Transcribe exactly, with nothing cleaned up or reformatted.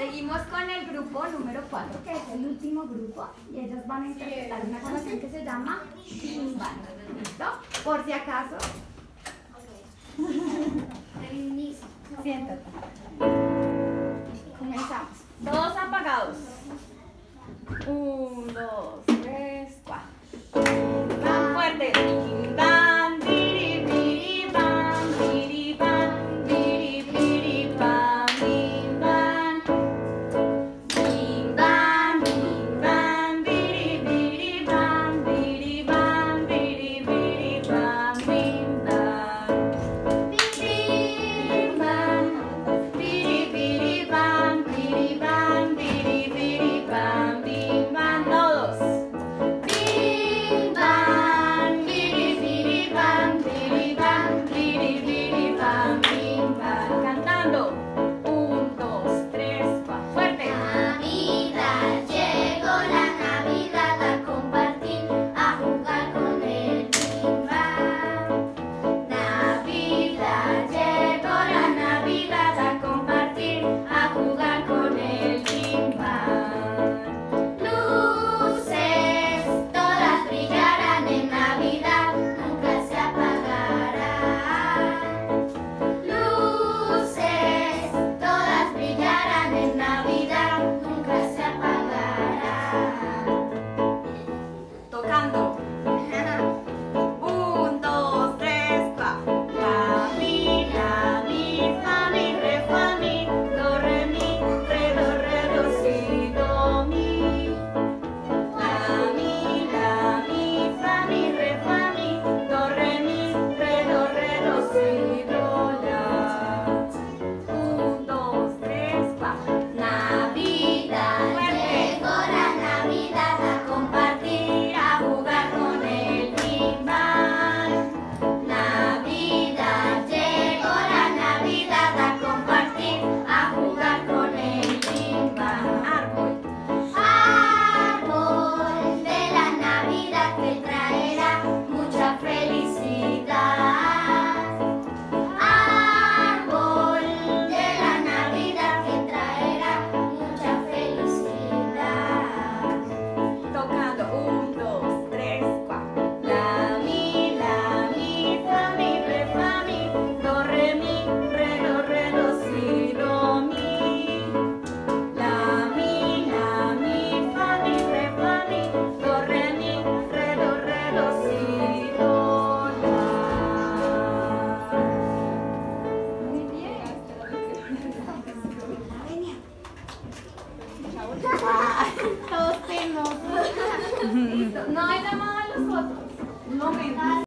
Seguimos con el grupo número cuatro, que es el último grupo, y ellos van a interpretar una canción que se llama Timbal. ¿Listo? Por si acaso. Siéntate. Comenzamos. Todos apagados. Un, dos, tres, cuatro. Tan fuerte. Bim, bam, biri, biri, bam, biri, bam, biri, biri, bam, bim, bam. Bim, bam, bim, bam, biri, biri, bam, biri, bam, biri, biri, bam, bim, bam. Bim, bam, biri, biri, bam, biri, bam, biri, biri, bam, bim, bam. Todos. Bim, bam, biri, biri, bam, biri, bam, biri, biri, bam, bim, bam. Cantando. Un, dos, tres, cuatro. Fuerte. Navidad, llegó la Navidad a compartir, a jugar con el timbal. Navidad, llegó la Navidad a compartir, a jugar con el timbal. Luces, todas brillarán en Navidad, nunca se apagarán. Luces, todas brillarán en Navidad, nunca se apagarán. Tocando. Un, dos, tres, cuatro. La, mi, la, mi, fa, mi, re, fa, mi, do, re, mi, re, do, re, do, si, do, mi. La, mi, la, mi, fa, mi, re, fa, mi, do, re, mi, re, do, re, do, si, do, la. Un, dos, tres, cuatro. Navidad, llegó la Navidad a compartir, a jugar con el timbal. Navidad, llegó la Navidad a compartir, a jugar con el timbal. Árbol. Árbol de la Navidad que traerá mucha felicidad. Árbol de la Navidad que traerá mucha felicidad. Tocando. Un, dos, tres, cuatro. La, mi, la, mi, fa, mi, re, fa, mi, do, re, mi, re, do, re, do, si, do, mi. La, mi, la, mi, fa, mi, re, fa, mi, do, re, mi, re, do, re, do, si, do, la. Muy bien. Ah, todos penosos. Listo. No hay llamado a los otros. Un momento.